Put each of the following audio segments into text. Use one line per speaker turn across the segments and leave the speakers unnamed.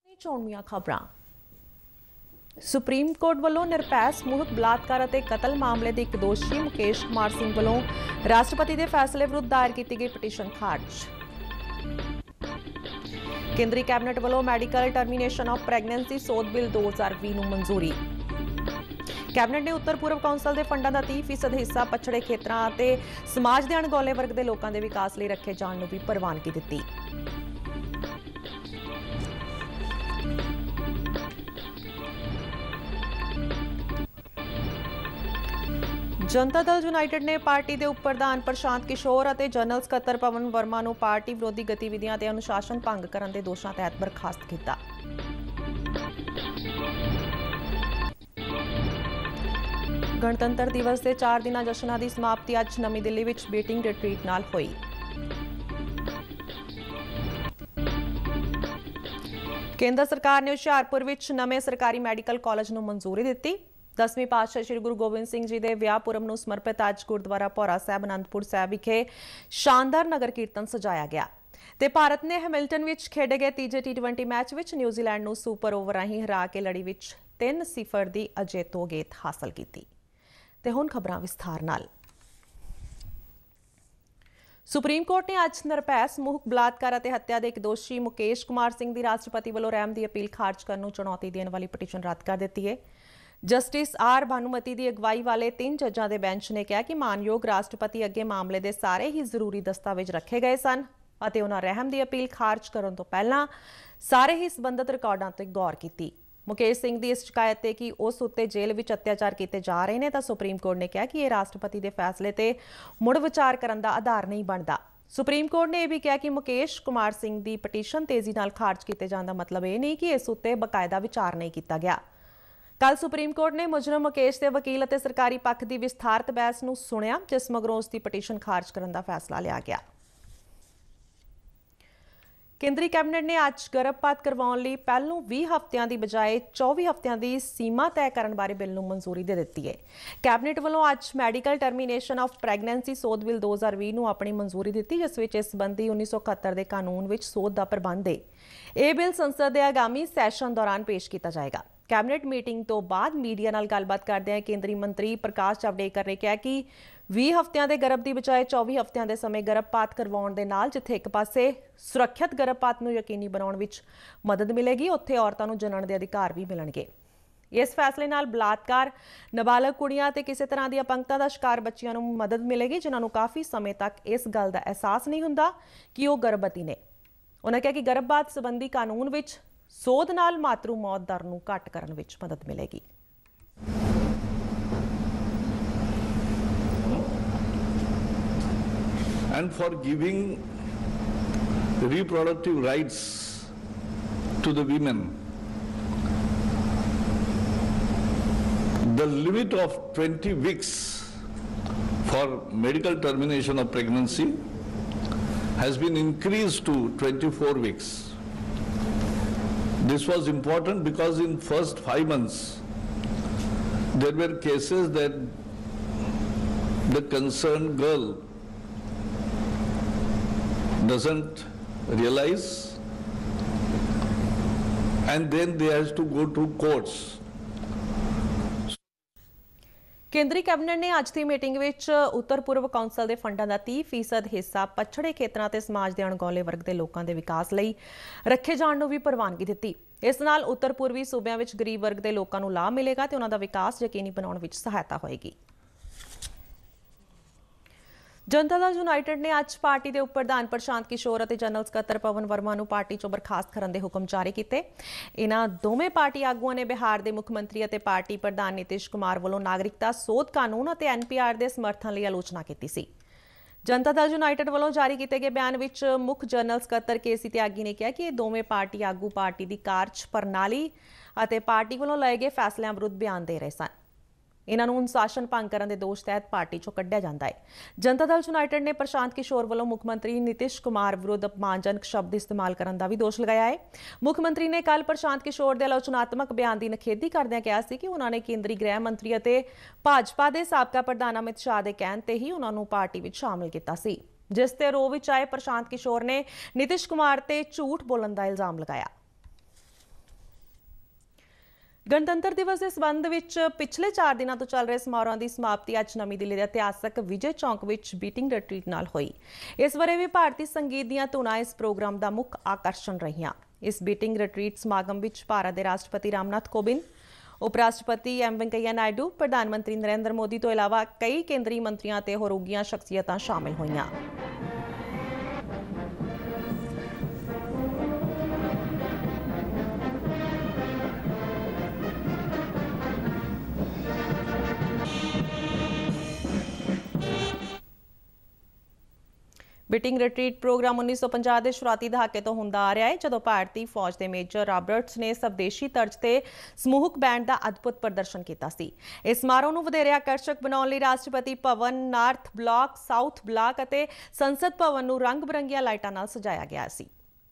ਚੋਣਵੀਆਂ ਖਬਰਾਂ। Supreme court ਵੱਲੋਂ ਨਿਰਭੈ ਸਮੂਹਕ ਬਲਾਤਕਾਰ ਅਤੇ ਕਤਲ ਮਾਮਲੇ ਦੇ ਇੱਕ ਦੋਸ਼ੀ ਮੁਕੇਸ਼ ਕੁਮਾਰ ਸਿੰਘ ਵੱਲੋਂ ਰਾਸ਼ਟਰਪਤੀ ਦੇ ਫੈਸਲੇ ਵਿਰੁੱਧ ਦਾਇਰ ਕੀਤੀ ਗਈ ਪਟੀਸ਼ਨ ਖਾਰਜ। ਕੇਂਦਰੀ ਕੈਬਨਿਟ ਵੱਲੋਂ ਮੈਡੀਕਲ ਟਰਮੀਨੇਸ਼ਨ ਆਫ ਪ੍ਰੈਗਨੈਂਸੀ ਸੋਧ ਬਿੱਲ 2020 ਨੂੰ ਮਨਜ਼ੂਰੀ। ਕੈਬਨਿਟ ਨੇ ਉੱਤਰ ਪੂਰਬ ਕੌਂਸਲ ਦੇ ਫੰਡਾਂ ਦਾ 30% ਹਿੱਸਾ ਪਛੜੇ ਖੇਤਰਾਂ ਅਤੇ ਸਮਾਜ ਦੇ ਅਣਗੌਲੇ ਵਰਗ ਦੇ ਲੋਕਾਂ ਦੇ ਵਿਕਾਸ ਲਈ ਰੱਖੇ ਜਾਣ ਨੂੰ ਵੀ ਪ੍ਰਵਾਨਗੀ ਦਿੱਤੀ। जनता दल यूनाइटेड ने पार्टी के उप प्रधान प्रशांत किशोर और जनरल सकत्तर पवन वर्मा को पार्टी विरोधी गतिविधियां ते अनुशासन भंग करने के दोषों तहत बर्खास्त किया। गणतंत्र दिवस के 4 दिना जश्नां की समाप्ति अज नवी दिल्ली में बीटिंग रिट्रीट नाल हुई। केंद्र सरकार ने हुशियारपुर में नवे सरकारी मैडिकल कॉलेज को मंजूरी दी। 10वीं पातशाह श्री गुरु गोबिंद सिंह जी के विआह पुरब नूं समर्पित अज गुरुद्वारा भौरा साहिब आनंदपुर साहिब विखे शानदार नगर कीर्तन सजाया गया ते भारत ने हैमिल्टन विच खेडे गए तीजे T20 मैच विच न्यूजीलैंड नूं सुपर ओवर राहीं हरा के लड़ी विच 3-0 की अजेतो जीत हासिल की। ते हुण खबरां विस्तार नाल। सुप्रीम कोर्ट ने अज निरभै समूहक बलात्कार और हत्या के एक दोषी मुकेश कुमार सिंह की राष्ट्रपति वालों रहम की अपील खारिज करने नूं चुनौती देने वाली पटीशन रद्द कर दी है। जस्टिस आर भानुमती की अगवाई वाले 3 जजां के बेंच ने कहा कि मानयोग राष्ट्रपति अगे मामले के सारे ही जरूरी दस्तावेज रखे गए सन और उन्होंने रहम की अपील खारिज करने तो पहला सारे ही संबंधित रिकॉर्डों पर गौर की। मुकेश सिंह की इस शिकायत है कि उस उत्ते जेल में अत्याचार किए जा रहे हैं तो सुप्रीम कोर्ट ने कहा कि यह राष्ट्रपति के फैसले से मुड़ विचार करने का आधार नहीं बनता। सुप्रीम कोर्ट ने यह भी कहा कि मुकेश कुमार सिंह की पटीशन तेजी नाल खारिज किए जाने का मतलब यह नहीं कि इस उत्ते बकायदा विचार नहीं किया गया। कल सुप्रीम कोर्ट ने मुजरम मुकेश के वकील और सरकारी पक्ष की विस्तारत बहस को सुनिया जिस मगरों उसकी पटीशन खारिज करने का फैसला लिया गया। केंद्रीय कैबिनेट ने अज गर्भपात करवाउण लई पहलों 20 हफ्तियां की बजाय 24 हफ्तियां की सीमा तय करने बारे बिल नूं मंजूरी दे दी है। कैबिनेट वालों अज मैडिकल टर्मीनेशन ऑफ प्रैगनेंसी सोध बिल 2020 नूं अपनी मंजूरी दी जिस विच इस संबंधी 1971 के कानून विच सोध का प्रबंध है। यह बिल संसद के आगामी सैशन दौरान पेश किया जाएगा। कैबिनेट मीटिंग तो बाद मीडिया नाल गलबात करदे केंद्रीय मंत्री प्रकाश जावड़ेकर ने कहा कि 20 हफ्तियां के गर्भ की बजाय 24 हफ्तियां के समय गर्भपात करवाउण दे नाल जिथे एक पासे सुरक्षित गर्भपात नूं यकीनी बनाउण विच मदद मिलेगी उत्थे औरतां नूं जनन दे अधिकार भी मिलणगे। इस फैसले नाल बलात्कार नाबालग कुड़ियां ते किसी तरह की अपंगता का शिकार बच्चियां नूं मदद मिलेगी जिन्हां नूं काफ़ी समय तक इस गल का एहसास नहीं हुंदा कि वो गर्भवती ने। उन्होंने कहा कि गर्भपात संबंधी कानून विच सोध नाल मातरू मौत दर नूं घट करन विच मदद मिलेगी।
And for giving reproductive rights to the women, the limit of 20 weeks for medical termination of pregnancy has been increased to 24 weeks. This was important because in first 5 months there were cases that the concerned girl doesn't realize and then they has to go to courts.
केंद्रीय cabinet ने अज की meeting विच उत्तर पूर्व council के फंडों का 30% हिस्सा पछड़े खेतरां ते समाज के अणगौले वर्ग के लोगों के विकास लई रखे जाण नूं भी प्रवानगी दी। इस नाल उत्तर पूर्वी सूबियां विच गरीब वर्ग के लोगों को लाभ मिलेगा ते उन्हां दा विकास यकीनी बनाउण विच सहायता होएगी। जनता दल यूनाइटेड ने अज पार्टी के उप प्रधान प्रशांत किशोर और जनरल सकत्तर पवन वर्मा को पार्टी चों बर्खास्त करने के हुक्म जारी किए। इन्हां दोवें पार्टी आगुआं ने बिहार के मुख्यमंत्री और पार्टी प्रधान नीतीश कुमार वालों नागरिकता सोध कानून और NPR के समर्थन लिए आलोचना की सी। जनता दल यूनाइटेड वालों जारी किए गए बयान विच मुख जनरल सकत्तर KC त्यागी ने कहा कि दोवें पार्टी आगू पार्टी की कार्ज प्रणाली और पार्टी वालों लए गए फैसलों विरुद्ध बयान दे रहे सन। इन्होंने अनुशासन भंग करने के दोष तहत पार्टी चों कढ़िया जाता है। जनता दल यूनाइटेड ने प्रशांत किशोर वालों मुख्यमंत्री नीतीश कुमार विरुद्ध अपमानजनक शब्द इस्तेमाल करने का भी दोष लगाया है। मुख्यमंत्री ने कल प्रशांत किशोर के आलोचनात्मक बयान की निखेधी करदे कहा कि उन्होंने केंद्रीय गृह मंत्री और भाजपा के साबका प्रधान अमित शाह के कहने ते ही उन्होंने पार्टी में शामिल किया सी, जिस ते रोह विच आए प्रशांत किशोर ने नीतीश कुमार ते झूठ बोलने का इल्जाम लगाया। ਗਣਤੰਤਰ ਦਿਵਸ ਦੇ ਸਬੰਧ ਵਿੱਚ ਪਿਛਲੇ 4 ਦਿਨਾਂ ਤੋਂ ਚੱਲ ਰਹੇ ਸਮਾਰੋਹਾਂ ਦੀ ਸਮਾਪਤੀ ਅੱਜ ਨਵੀਂ ਦਿੱਲੀ ਦੇ ਇਤਿਹਾਸਕ ਵਿਜੇ ਚੌਂਕ ਵਿੱਚ ਬੀਟਿੰਗ ਰਿਟਰੀਟ ਨਾਲ ਹੋਈ। ਇਸ ਬਾਰੇ ਵੀ ਭਾਰਤੀ ਸੰਗੀਤ ਦੀਆਂ ਧੁਨਾਂ ਇਸ ਪ੍ਰੋਗਰਾਮ ਦਾ ਮੁੱਖ ਆਕਰਸ਼ਣ ਰਹੀਆਂ। ਇਸ ਬੀਟਿੰਗ ਰਿਟਰੀਟ ਸਮਾਗਮ ਵਿੱਚ ਭਾਰਤ ਦੇ ਰਾਸ਼ਟਰਪਤੀ ਰਾਮਨਾਥ ਕੋਵਿੰਦ, ਉਪ ਰਾਸ਼ਟਰਪਤੀ ਐਮ ਵੈਂਕਈਆ ਨਾਇਡੂ, ਪ੍ਰਧਾਨ ਮੰਤਰੀ ਨਰਿੰਦਰ ਮੋਦੀ ਤੋਂ ਇਲਾਵਾ ਕਈ ਕੇਂਦਰੀ ਮੰਤਰੀਆਂ ਤੇ ਹੋਰ ਉੱਘੀਆਂ ਸ਼ਖਸੀਅਤਾਂ ਸ਼ਾਮਿਲ ਹੋਈਆਂ। ਬੀਟਿੰਗ ਰਿਟਰੀਟ ਪ੍ਰੋਗਰਾਮ 1950 ਦੇ ਸ਼ੁਰੂਆਤੀ ਦਹਾਕੇ ਤੋਂ ਹੁੰਦਾ ਆ ਰਿਹਾ ਹੈ, ਜਦੋਂ ਭਾਰਤੀ ਫੌਜ ਦੇ ਮੇਜਰ ਰਾਬਰਟਸ ਨੇ ਸਵਦੇਸ਼ੀ ਤਰਜ਼ ਤੇ ਸਮੂਹਕ ਬੈਂਡ ਦਾ ਅਦਭੁਤ ਪ੍ਰਦਰਸ਼ਨ ਕੀਤਾ ਸੀ। ਇਸ ਸਮਾਰੋਹ ਨੂੰ ਵਧੇਰੇ ਆਕਰਸ਼ਕ ਬਣਾਉਣ ਲਈ Rashtrapati Bhavan, north block, south block ਅਤੇ ਸੰਸਦ ਭਵਨ ਨੂੰ ਰੰਗ-ਬਰੰਗੀਆਂ ਲਾਈਟਾਂ ਨਾਲ ਸਜਾਇਆ ਗਿਆ ਸੀ।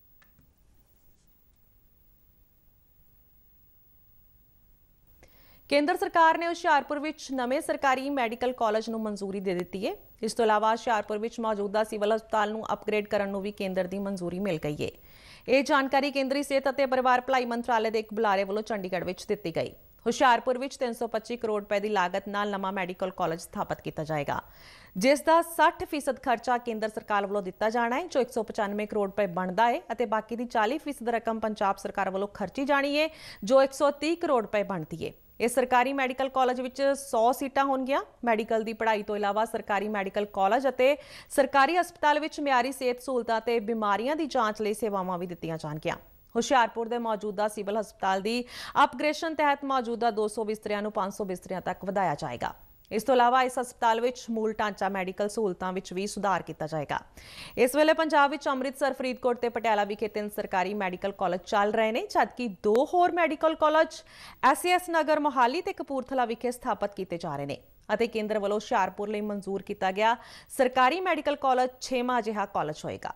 ਕੇਂਦਰ ਸਰਕਾਰ ਨੇ ਹੁਸ਼ਿਆਰਪੁਰ ਵਿੱਚ ਨਵੇਂ ਸਰਕਾਰੀ ਮੈਡੀਕਲ ਕਾਲਜ ਨੂੰ ਮਨਜ਼ੂਰੀ ਦੇ ਦਿੱਤੀ ਹੈ। ਇਸ ਤੋਂ ਇਲਾਵਾ ਹੁਸ਼ਿਆਰਪੁਰ ਵਿੱਚ ਮੌਜੂਦਾ ਸਿਵਲ ਹਸਪਤਾਲ ਨੂੰ ਅਪਗ੍ਰੇਡ ਕਰਨ ਨੂੰ ਵੀ ਕੇਂਦਰ ਦੀ ਮਨਜ਼ੂਰੀ ਮਿਲ ਗਈ ਹੈ। ਇਹ ਜਾਣਕਾਰੀ ਕੇਂਦਰੀ ਸਿਹਤ ਅਤੇ ਪਰਿਵਾਰ ਭਲਾਈ ਮੰਤਰਾਲੇ ਦੇ ਇੱਕ ਬੁਲਾਰੇ ਵੱਲੋਂ ਚੰਡੀਗੜ੍ਹ ਵਿੱਚ ਦਿੱਤੀ ਗਈ। ਹੁਸ਼ਿਆਰਪੁਰ ਵਿੱਚ 325 ਕਰੋੜ ਰੁਪਏ ਦੀ ਲਾਗਤ ਨਾਲ ਨਵਾਂ ਮੈਡੀਕਲ ਕਾਲਜ ਸਥਾਪਿਤ ਕੀਤਾ ਜਾਏਗਾ, ਜਿਸ ਦਾ 60% ਖਰਚਾ ਕੇਂਦਰ ਸਰਕਾਰ ਵੱਲੋਂ ਦਿੱਤਾ ਜਾਣਾ ਹੈ, ਜੋ 195 ਕਰੋੜ ਰੁਪਏ ਬਣਦਾ ਹੈ, ਅਤੇ ਬਾਕੀ ਦੀ 40% ਰਕਮ ਪੰਜਾਬ ਸਰਕਾਰ ਵੱਲੋਂ ਖਰਚੀ ਜਾਣੀ ਹੈ, ਜੋ 130 ਕਰੋੜ ਰੁਪਏ ਬਣਦੀ ਹੈ। ਇਸ ਸਰਕਾਰੀ ਮੈਡੀਕਲ ਕਾਲਜ ਵਿੱਚ 100 ਸੀਟਾਂ ਹੋਣਗੀਆਂ। ਮੈਡੀਕਲ ਦੀ ਪੜ੍ਹਾਈ ਤੋਂ ਇਲਾਵਾ ਸਰਕਾਰੀ ਮੈਡੀਕਲ ਕਾਲਜ ਅਤੇ ਸਰਕਾਰੀ ਹਸਪਤਾਲ ਵਿੱਚ ਮਿਆਰੀ ਸਿਹਤ ਸਹੂਲਤਾਂ ਤੇ ਬਿਮਾਰੀਆਂ ਦੀ ਜਾਂਚ ਲਈ ਸੇਵਾਵਾਂ ਵੀ ਦਿੱਤੀਆਂ ਜਾਣਗੀਆਂ। ਹੁਸ਼ਿਆਰਪੁਰ ਦੇ ਮੌਜੂਦਾ ਸਿਵਲ ਹਸਪਤਾਲ ਦੀ ਅਪਗ੍ਰੇਡੇਸ਼ਨ ਤਹਿਤ ਮੌਜੂਦਾ 200 ਬਿਸਤਰਿਆਂ ਨੂੰ 500 ਬਿਸਤਰਿਆਂ ਤੱਕ ਵਧਾਇਆ ਜਾਏਗਾ। ਇਸ ਤੋਂ ਇਲਾਵਾ ਇਸ ਹਸਪਤਾਲ ਵਿੱਚ ਮੂਲ ਢਾਂਚਾ ਮੈਡੀਕਲ ਸਹੂਲਤਾਂ ਵਿੱਚ ਵੀ ਸੁਧਾਰ ਕੀਤਾ ਜਾਏਗਾ। ਇਸ ਵੇਲੇ ਪੰਜਾਬ ਵਿੱਚ ਅੰਮ੍ਰਿਤਸਰ, ਫਰੀਦਕੋਟ ਤੇ ਪਟਿਆਲਾ ਵਿਖੇ 3 ਸਰਕਾਰੀ ਮੈਡੀਕਲ ਕਾਲਜ ਚੱਲ ਰਹੇ ਨੇ, ਜਦਕਿ 2 ਹੋਰ medical college SAS Nagar, Mohali ਤੇ ਕਪੂਰਥਲਾ ਵਿਖੇ ਸਥਾਪਿਤ ਕੀਤੇ ਜਾ ਰਹੇ ਨੇ, ਅਤੇ ਕੇਂਦਰ ਵੱਲੋਂ ਹੁਸ਼ਿਆਰਪੁਰ ਲਈ ਮਨਜ਼ੂਰ ਕੀਤਾ ਗਿਆ ਸਰਕਾਰੀ ਮੈਡੀਕਲ ਕਾਲਜ 6ਵਾਂ ਅਜਿਹਾ ਕਾਲਜ ਹੋਏਗਾ।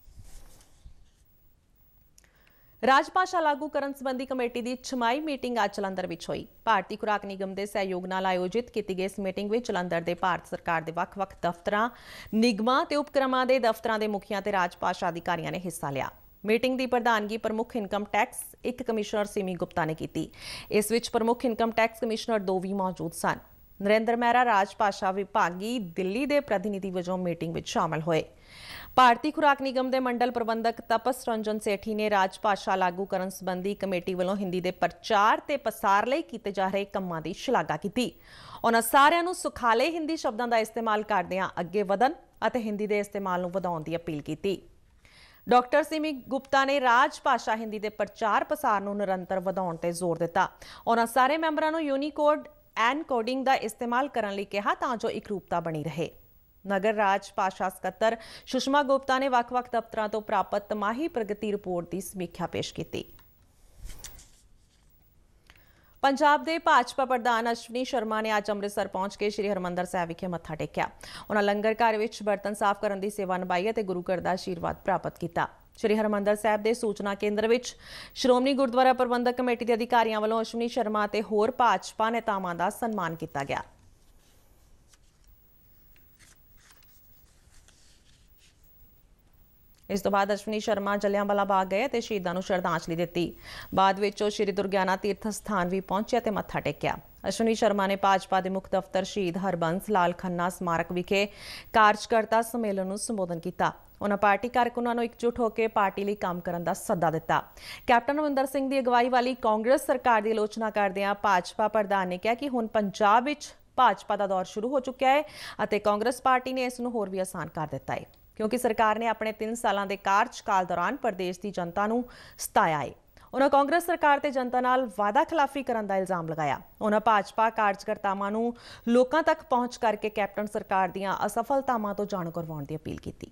ਰਾਜ ਭਾਸ਼ਾ ਲਾਗੂ ਕਰਨ ਸੰਬੰਧੀ ਕਮੇਟੀ ਦੀ 6ਵੀਂ ਮੀਟਿੰਗ ਅੱਜ ਜਲੰਧਰ ਵਿੱਚ ਹੋਈ। ਭਾਰਤੀ ਖੁਰਾਕ ਨਿਗਮ ਦੇ ਸਹਿਯੋਗ ਨਾਲ ਆਯੋਜਿਤ ਕੀਤੀ ਗਈ ਇਸ ਮੀਟਿੰਗ ਵਿੱਚ ਜਲੰਧਰ ਦੇ ਭਾਰਤ ਸਰਕਾਰ ਦੇ ਵੱਖ-ਵੱਖ ਦਫ਼ਤਰਾਂ, ਨਿਗਮਾਂ ਤੇ ਉਪਕ੍ਰਮਾਂ ਦੇ ਦਫ਼ਤਰਾਂ ਦੇ ਮੁਖੀਆਂ ਤੇ ਰਾਜ ਭਾਸ਼ਾ ਅਧਿਕਾਰੀਆਂ ਨੇ ਹਿੱਸਾ ਲਿਆ। ਮੀਟਿੰਗ ਦੀ ਪ੍ਰਧਾਨਗੀ ਪ੍ਰਮੁੱਖ ਇਨਕਮ ਟੈਕਸ ਇੱਕ ਕਮਿਸ਼ਨਰ ਸਿਮੀ ਗੁਪਤਾ ਨੇ ਕੀਤੀ। ਇਸ ਵਿੱਚ ਪ੍ਰਮੁੱਖ ਇਨਕਮ ਟੈਕਸ ਕਮਿਸ਼ਨਰ 2 ਵੀ ਮੌਜੂਦ ਸਨ। ਨਰਿੰਦਰ ਮਹਿਰਾ ਰਾਜ ਭਾਸ਼ਾ ਵਿਭਾਗੀ ਦਿੱਲੀ ਦੇ ਪ੍ਰਤੀਨਿਧੀ ਵਜੋਂ ਮੀਟਿੰਗ ਵਿੱਚ ਸ਼ਾਮਲ ਹੋਏ। ਭਾਰਤੀ ਖੁਰਾਕ ਨਿਗਮ ਦੇ ਮੰਡਲ ਪ੍ਰਬੰਧਕ ਤਪਸ ਰੰਜਨ ਸੇਠੀ ਨੇ ਰਾਜ ਭਾਸ਼ਾ ਲਾਗੂ ਕਰਨ ਸੰਬੰਧੀ ਕਮੇਟੀ ਵੱਲੋਂ ਹਿੰਦੀ ਦੇ ਪ੍ਰਚਾਰ ਤੇ ਪਸਾਰ ਲਈ ਕੀਤੇ ਜਾ ਰਹੇ ਕੰਮਾਂ ਦੀ ਸ਼ਲਾਘਾ ਕੀਤੀ। ਉਹਨਾਂ ਸਾਰਿਆਂ ਨੂੰ ਸੁਖਾਲੇ ਹਿੰਦੀ ਸ਼ਬਦਾਂ ਦਾ ਇਸਤੇਮਾਲ ਕਰਦਿਆਂ ਅੱਗੇ ਵਧਣ ਅਤੇ ਹਿੰਦੀ ਦੇ ਇਸਤੇਮਾਲ ਨੂੰ ਵਧਾਉਣ ਦੀ ਅਪੀਲ ਕੀਤੀ। ਡਾਕਟਰ ਸਿਮੀ ਗੁਪਤਾ ਨੇ ਰਾਜ ਭਾਸ਼ਾ ਹਿੰਦੀ ਦੇ ਪ੍ਰਚਾਰ ਪਸਾਰ ਨੂੰ ਨਿਰੰਤਰ ਵਧਾਉਣ ਤੇ ਜ਼ੋਰ ਦਿੱਤਾ। ਉਹਨਾਂ ਸਾਰੇ ਮੈਂਬਰਾਂ ਨੂੰ ਯੂਨੀਕੋਡ ਐਨ ਕੋਡਿੰਗ ਦਾ ਇਸਤੇਮਾਲ ਕਰਨ ਲਈ ਕਿਹਾ, ਤਾਂ ਜੋ ਇਕਰੂਪਤਾ ਬਣੀ ਰਹੇ। ਨਗਰ ਰਾਜ ਭਾਸ਼ਾ ਸਕੱਤਰ ਸੁਸ਼ਮਾ ਗੁਪਤਾ ਨੇ ਵੱਖ-ਵੱਖ ਦਫ਼ਤਰਾਂ ਤੋਂ ਪ੍ਰਾਪਤ ਤਿਮਾਹੀ ਪ੍ਰਗਤੀ ਰਿਪੋਰਟ ਦੀ ਸਮੀਖਿਆ ਪੇਸ਼ ਕੀਤੀ। ਪੰਜਾਬ ਦੇ ਭਾਜਪਾ ਪ੍ਰਧਾਨ ਅਸ਼ਵਨੀ ਸ਼ਰਮਾ ਨੇ ਅੱਜ ਅੰਮ੍ਰਿਤਸਰ ਪਹੁੰਚ ਕੇ ਸ੍ਰੀ ਹਰਿਮੰਦਰ ਸਾਹਿਬ ਵਿਖੇ ਮੱਥਾ ਟੇਕਿਆ। ਉਹਨਾਂ ਲੰਗਰ ਘਰ ਵਿੱਚ ਬਰਤਨ ਸਾਫ਼ ਕਰਨ ਦੀ ਸੇਵਾ ਨਿਭਾਈ ਅਤੇ ਗੁਰੂ ਘਰ ਦਾ ਆਸ਼ੀਰਵਾਦ ਪ੍ਰਾਪਤ ਕੀਤਾ। ਸ੍ਰੀ ਹਰਿਮੰਦਰ ਸਾਹਿਬ ਦੇ ਸੂਚਨਾ ਕੇਂਦਰ ਵਿੱਚ ਸ਼੍ਰੋਮਣੀ ਗੁਰਦੁਆਰਾ ਪ੍ਰਬੰਧਕ ਕਮੇਟੀ ਦੇ ਅਧਿਕਾਰੀਆਂ ਵੱਲੋਂ ਅਸ਼ਵਨੀ ਸ਼ਰਮਾ ਅਤੇ ਹੋਰ ਭਾਜਪਾ ਨੇਤਾਵਾਂ ਦਾ ਸਨਮਾਨ ਕੀਤਾ ਗਿਆ। ਇਸ ਤੋਂ ਬਾਅਦ ਅਸ਼ਵਨੀ ਸ਼ਰਮਾ ਜਲਿਆਂਵਾਲਾ ਬਾਗ ਗਏ ਅਤੇ ਸ਼ਹੀਦਾਂ ਨੂੰ ਸ਼ਰਧਾਂਜਲੀ ਦਿੱਤੀ। ਬਾਅਦ ਵਿੱਚ ਉਹ ਸ਼੍ਰੀ ਦੁਰਗਿਆਨਾ ਤੀਰਥ ਸਥਾਨ ਵੀ ਪਹੁੰਚੇ ਅਤੇ ਮੱਥਾ ਟੇਕਿਆ। ਅਸ਼ਵਨੀ ਸ਼ਰਮਾ ਨੇ ਭਾਜਪਾ ਦੇ ਮੁੱਖ ਦਫ਼ਤਰ ਸ਼ਹੀਦ ਹਰਬੰਸ ਲਾਲ ਖੰਨਾ ਸਮਾਰਕ ਵਿਖੇ ਕਾਰਜਕਰਤਾ ਸੰਮੇਲਨ ਨੂੰ ਸੰਬੋਧਨ ਕੀਤਾ। ਉਹਨਾਂ ਪਾਰਟੀ ਕਾਰਕੁਨਾਂ ਨੂੰ ਇਕਜੁੱਟ ਹੋ ਕੇ ਪਾਰਟੀ ਲਈ ਕੰਮ ਕਰਨ ਦਾ ਸੱਦਾ ਦਿੱਤਾ। ਕੈਪਟਨ ਅਮਰਿੰਦਰ ਸਿੰਘ ਦੀ ਅਗਵਾਈ ਵਾਲੀ ਕਾਂਗਰਸ ਸਰਕਾਰ ਦੀ ਆਲੋਚਨਾ ਕਰਦਿਆਂ ਭਾਜਪਾ ਪ੍ਰਧਾਨ ਨੇ ਕਿਹਾ ਕਿ ਹੁਣ ਪੰਜਾਬ ਵਿੱਚ ਭਾਜਪਾ ਦਾ ਦੌਰ ਸ਼ੁਰੂ ਹੋ ਚੁੱਕਿਆ ਹੈ ਅਤੇ ਕਾਂਗਰਸ ਪਾਰਟੀ ਨੇ ਇਸ ਨੂੰ ਹੋਰ ਵੀ ਆਸਾਨ ਕਰ ਦਿੱਤਾ ਹੈ, ਕਿਉਂਕਿ ਸਰਕਾਰ ਨੇ ਆਪਣੇ 3 ਸਾਲਾਂ ਦੇ ਕਾਰਜਕਾਲ ਦੌਰਾਨ ਪ੍ਰਦੇਸ਼ ਦੀ ਜਨਤਾ ਨੂੰ ਸਤਾਇਆ ਹੈ। ਉਹਨਾਂ ਕਾਂਗਰਸ ਸਰਕਾਰ ਤੇ ਜਨਤਾ ਨਾਲ ਵਾਅਦਾ ਖਿਲਾਫੀ ਕਰਨ ਦਾ ਇਲਜ਼ਾਮ ਲਗਾਇਆ। ਉਹਨਾਂ ਭਾਜਪਾ ਕਾਰਜਕਰਤਾਵਾਂ ਨੂੰ ਲੋਕਾਂ ਤੱਕ ਪਹੁੰਚ ਕਰਕੇ ਕੈਪਟਨ ਸਰਕਾਰ ਦੀਆਂ ਅਸਫਲਤਾਵਾਂ ਤੋਂ ਜਾਣੂ ਕਰਵਾਉਣ ਦੀ ਅਪੀਲ ਕੀਤੀ।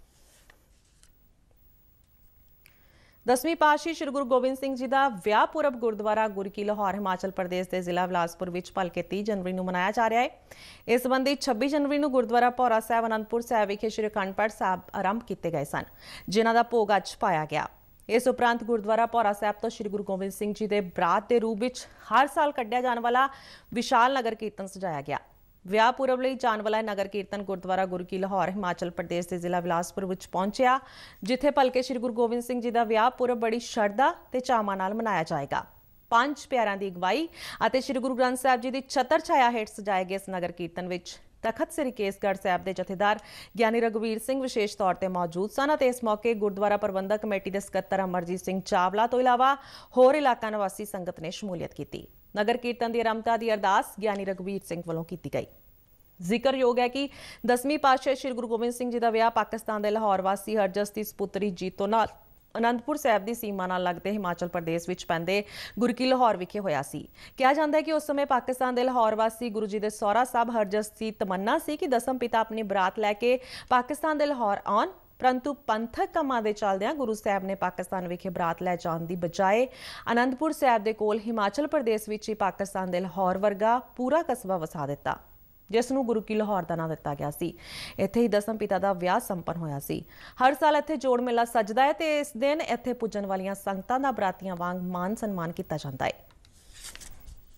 10ਵੀਂ ਪਾਤਸ਼ਾਹੀ ਸ੍ਰੀ ਗੁਰੂ ਗੋਬਿੰਦ ਸਿੰਘ ਜੀ ਦਾ ਵਿਆਹ ਪੁਰਬ ਗੁਰਦੁਆਰਾ ਗੁਰੂ ਕੀ ਲਾਹੌਰ ਹਿਮਾਚਲ ਪ੍ਰਦੇਸ਼ ਦੇ ਜ਼ਿਲ੍ਹਾ ਬਿਲਾਸਪੁਰ ਵਿੱਚ ਭਲਕੇ 30 ਜਨਵਰੀ ਨੂੰ ਮਨਾਇਆ ਜਾ ਰਿਹਾ ਹੈ। ਇਸ ਸੰਬੰਧੀ 26 ਜਨਵਰੀ ਨੂੰ ਗੁਰਦੁਆਰਾ ਭੌਰਾ ਸਾਹਿਬ ਅਨੰਦਪੁਰ ਸਾਹਿਬ ਵਿਖੇ ਸ੍ਰੀ ਅਖੰਡ ਪਾਠ ਸਾਹਿਬ ਆਰੰਭ ਕੀਤੇ ਗਏ ਸਨ, ਜਿਨ੍ਹਾਂ ਦਾ ਭੋਗ ਅੱਜ ਪਾਇਆ ਗਿਆ। ਇਸ ਉਪਰੰਤ ਗੁਰਦੁਆਰਾ ਭੌਰਾ ਸਾਹਿਬ ਤੋਂ ਸ੍ਰੀ ਗੁਰੂ ਗੋਬਿੰਦ ਸਿੰਘ ਜੀ ਦੇ ਬਰਾਤ ਦੇ ਰੂਪ ਵਿੱਚ ਹਰ ਸਾਲ ਕੱਢਿਆ ਜਾਣ ਵਾਲਾ ਵਿਸ਼ਾਲ ਨਗਰ ਕੀਰਤਨ ਸਜਾਇਆ ਗਿਆ। ਵਿਆਹ ਪੁਰਬ ਲਈ ਜਾਣ ਵਾਲਾ ਨਗਰ ਕੀਰਤਨ ਗੁਰਦੁਆਰਾ ਗੁਰੂ ਕੀ ਲਾਹੌਰ ਹਿਮਾਚਲ ਪ੍ਰਦੇਸ਼ ਦੇ ਜ਼ਿਲ੍ਹਾ ਬਿਲਾਸਪੁਰ ਵਿੱਚ ਪਹੁੰਚਿਆ, ਜਿੱਥੇ ਭਲਕੇ ਸ੍ਰੀ ਗੁਰੂ ਗੋਬਿੰਦ ਸਿੰਘ ਜੀ ਦਾ ਵਿਆਹ ਪੁਰਬ ਬੜੀ ਸ਼ਰਧਾ ਤੇ ਚਾਵਾਂ ਨਾਲ ਮਨਾਇਆ ਜਾਏਗਾ। 5 ਪਿਆਰਿਆਂ ਦੀ ਅਗਵਾਈ ਅਤੇ ਸ੍ਰੀ ਗੁਰੂ ਗ੍ਰੰਥ ਸਾਹਿਬ ਜੀ ਦੀ ਛਤਰ ਛਾਇਆ ਹੇਠ ਸਜਾਏ ਗਏ ਇਸ ਨਗਰ ਕੀਰਤਨ ਵਿੱਚ ਤਖਤ ਸ੍ਰੀ ਕੇਸਗੜ੍ਹ ਸਾਹਿਬ ਦੇ ਜਥੇਦਾਰ ਗਿਆਨੀ ਰਘੁਵੀਰ ਸਿੰਘ ਵਿਸ਼ੇਸ਼ ਤੌਰ ਤੇ ਮੌਜੂਦ ਸਨ ਅਤੇ ਇਸ ਮੌਕੇ ਗੁਰਦੁਆਰਾ ਪ੍ਰਬੰਧਕ ਕਮੇਟੀ ਦੇ ਸਕੱਤਰ ਅਮਰਜੀਤ ਸਿੰਘ ਚਾਵਲਾ ਤੋਂ ਇਲਾਵਾ ਹੋਰ ਇਲਾਕਾ ਨਿਵਾਸੀ ਸੰਗਤ ਨੇ ਸ਼ਮੂਲੀਅਤ ਕੀਤੀ। ਨਗਰ ਕੀਰਤਨ ਦੀ ਆਰੰਭਤਾ ਦੀ ਅਰਦਾਸ ਗਿਆਨੀ ਰਘੁਵੀਰ ਸਿੰਘ ਵੱਲੋਂ ਕੀਤੀ ਗਈ। ਜ਼ਿਕਰਯੋਗ ਹੈ ਕਿ 10ਵੀਂ ਪਾਤਸ਼ਾਹ ਸ੍ਰੀ ਗੁਰੂ ਗੋਬਿੰਦ ਸਿੰਘ ਜੀ ਦਾ ਵਿਆਹ ਪਾਕਿਸਤਾਨ ਦੇ ਲਾਹੌਰ ਵਾਸੀ ਹਰਜਸ ਦੀ ਸਪੁੱਤਰੀ ਜੀਤੋ ਨਾਲ ਅਨੰਦਪੁਰ ਸਾਹਿਬ ਦੀ ਸੀਮਾ ਨਾਲ ਲੱਗਦੇ ਹਿਮਾਚਲ ਪ੍ਰਦੇਸ਼ ਵਿੱਚ ਪੈਂਦੇ ਗੁਰਕੀ ਲਾਹੌਰ ਵਿਖੇ ਹੋਇਆ ਸੀ। ਕਿਹਾ ਜਾਂਦਾ ਹੈ ਕਿ ਉਸ ਸਮੇਂ ਪਾਕਿਸਤਾਨ ਦੇ ਲਾਹੌਰ ਵਾਸੀ ਗੁਰੂ ਜੀ ਦੇ ਸਹੁਰਾ ਸਾਹਿਬ ਹਰਜਸ ਦੀ ਤਮੰਨਾ ਸੀ ਕਿ ਦਸਮ ਪਿਤਾ ਆਪਣੀ ਬਰਾਤ ਲੈ ਕੇ ਪਾਕਿਸਤਾਨ ਦੇ ਲਾਹੌਰ ਆਉਣ, परंतु पंथक कामां दे चलदियां गुरु साहब ने पाकिस्तान विखे बरात लै जाण दी बजाए आनंदपुर साहब दे कोल हिमाचल प्रदेश विच ही पाकिस्तान दे लाहौर वर्गा पूरा कस्बा वसा दिता, जिस नूं गुरु की लाहौर दा नाम दिता गया सी। इत्थे ही दसम पिता दा विआह संपन्न होया सी। हर साल इत्थे जोड़ मेला सजदा है ते इस दिन इत्थे पुजन वालियां संगतां दा बरातियां वांग मान सन्मान कीता जांदा है।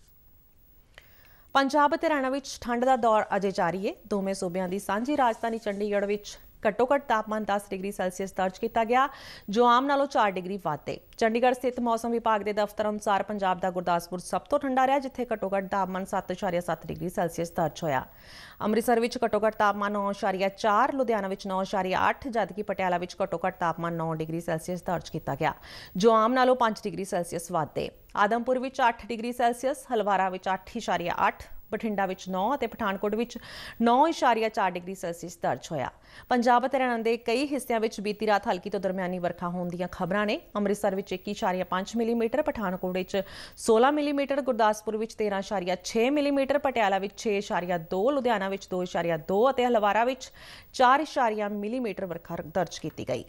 पंजाब ते हरियाणा विच ठंड दा दौर अजे जारी है। दोवें सूबियां दी सांझी राजधानी चंडीगढ़ विच घट्टो घट्ट तापमान 10 डिग्री सैल्सीयस दर्ज किया गया, जो आम नालों 4 डिग्री वध है। चंडीगढ़ स्थित मौसम विभाग के दफ्तर अनुसार पंजाब का गुरदासपुर सब तो ठंडा रहा, जिथे घट्टो घट्ट तापमान 7.7 डिग्री सैल्सीयस दर्ज होया। अमृतसर में घट्टो घट्ट तापमान 9.4, लुधियाना में 9.8, जबकि पटियाला में घट्टो घट्ट तापमान 9 डिग्री सैल्सीयस दर्ज किया गया, जो आम नालों 5 डिग्री सैल्सीयस वध है। आदमपुर में 8 डिग्री सैल्सीयस, हलवारा में 8.8, बठिंडा विच 9 और पठानकोट विच 9.4 डिग्री सैल्सीयस दर्ज होया। पंजाब ते हरियाणा के कई हिस्सों में बीती रात हल्की तो दरमियानी वर्खा होने दी खबरां ने। अमृतसर विच 21.5 मिलीमीटर, पठानकोट विच 16 मिलीमीटर, गुरदासपुर विच 13.6 मिलीमीटर, पटियाला विच 6.2, लुधियाना विच 2.2 और हलवारा विच 4 मिलीमीटर वर्खा दर्ज की गई।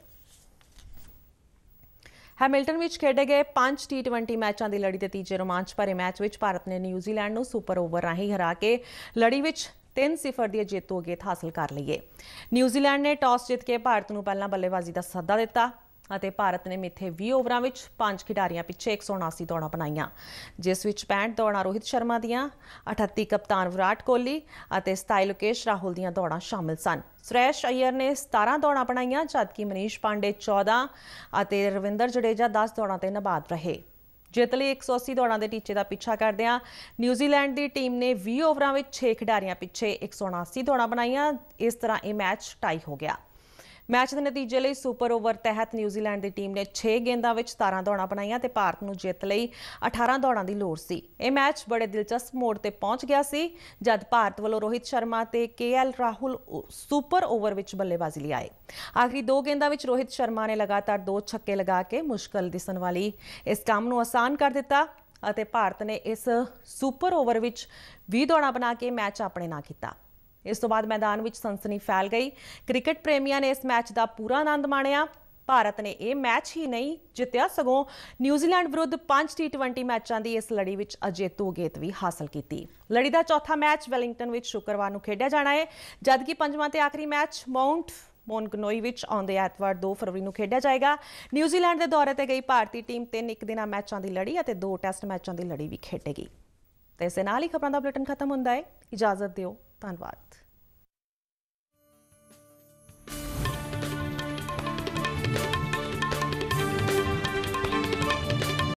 हैमिल्टन में खेडे गए 5 T20 मैचों की लड़ी के तीजे रोमांच भरे मैच में भारत ने न्यूजीलैंड को सुपर ओवर राही हरा के लड़ी में 3-0 की जीत गेत हासिल कर ली है। न्यूजीलैंड ने टॉस जीत के भारत को पहला बल्लेबाजी का सद्दा दिता ਅਤੇ ਭਾਰਤ ਨੇ ਮਿੱਥੇ 20 ਓਵਰਾਂ ਵਿੱਚ 5 ਖਿਡਾਰੀਆਂ ਪਿੱਛੇ 179 ਦੌੜਾਂ ਬਣਾਈਆਂ, ਜਿਸ ਵਿੱਚ 65 ਦੌੜਾਂ ਰੋਹਿਤ ਸ਼ਰਮਾ ਦੀਆਂ, 38 ਕਪਤਾਨ ਵਿਰਾਟ ਕੋਹਲੀ ਅਤੇ 27 ਲੋਕੇਸ਼ ਰਾਹੁਲ ਦੀਆਂ ਦੌੜਾਂ ਸ਼ਾਮਿਲ ਸਨ। ਸੁਰੇਸ਼ ਅਈਅਰ ਨੇ 17 ਦੌੜਾਂ ਬਣਾਈਆਂ, ਜਦਕਿ ਮਨੀਸ਼ ਪਾਂਡੇ 14 ਅਤੇ ਰਵਿੰਦਰ ਜਡੇਜਾ 10 ਦੌੜਾਂ ਤੇ ਨਾਬਾਦ ਰਹੇ। ਜਿੱਤ ਲਈ 180 ਦੌੜਾਂ ਦੇ ਟੀਚੇ ਦਾ ਪਿੱਛਾ ਕਰਦਿਆਂ ਨਿਊਜ਼ੀਲੈਂਡ ਦੀ ਟੀਮ ਨੇ 20 ਓਵਰਾਂ ਵਿੱਚ 6 ਖਿਡਾਰੀਆਂ ਪਿੱਛੇ 179 ਦੌੜਾਂ ਬਣਾਈਆਂ। ਇਸ ਤਰ੍ਹਾਂ ਇਹ ਮੈਚ ਟਾਈ ਹੋ ਗਿਆ। मैच के नतीजे लिए सुपर ओवर तहत न्यूजीलैंड की टीम ने 6 गेंदा में 17 दौड़ां बनाईयां ते भारत नूं जित लई 18 दौड़ां की लोड़ सी। यह मैच बड़े दिलचस्प मोड़ ते पहुंच गया सी जद भारत वालों रोहित शर्मा ते KL राहुल सुपर ओवर विच बल्लेबाजी लई आए। आखिरी 2 गेंदा में रोहित शर्मा ने लगातार 2 छक्के लगा के मुश्किल दिसन वाली इस काम नूं आसान कर दिता अते भारत ने इस सुपर ओवर विच 20 दौड़ां बना के मैच अपने नाम किया। इस तो बाद मैदान में सनसनी फैल गई। क्रिकेट प्रेमियों ने इस मैच का पूरा आनंद माणिया। भारत ने यह मैच ही नहीं जितया, सगों न्यूजीलैंड विरुद्ध 5 T20 मैचों की इस लड़ी में अजेतू गेत भी हासिल की। लड़ी का चौथा मैच वेलिंगटन में शुक्रवार को खेडिया जाना है, जबकि पंजवां ते आखिरी मैच माउंट मोनगनोई विच आउंदे ऐतवार 2 फरवरी को खेडिया जाएगा। न्यूजीलैंड के दौरे पर गई भारतीय टीम 3 एक दिना मैचों की लड़ी और 2 टेस्ट मैचों की लड़ी भी खेडेगी। तो इस नाल ही खबरों का बुलेटिन खत्म होता है। इजाजत दिओ, धन्यवाद।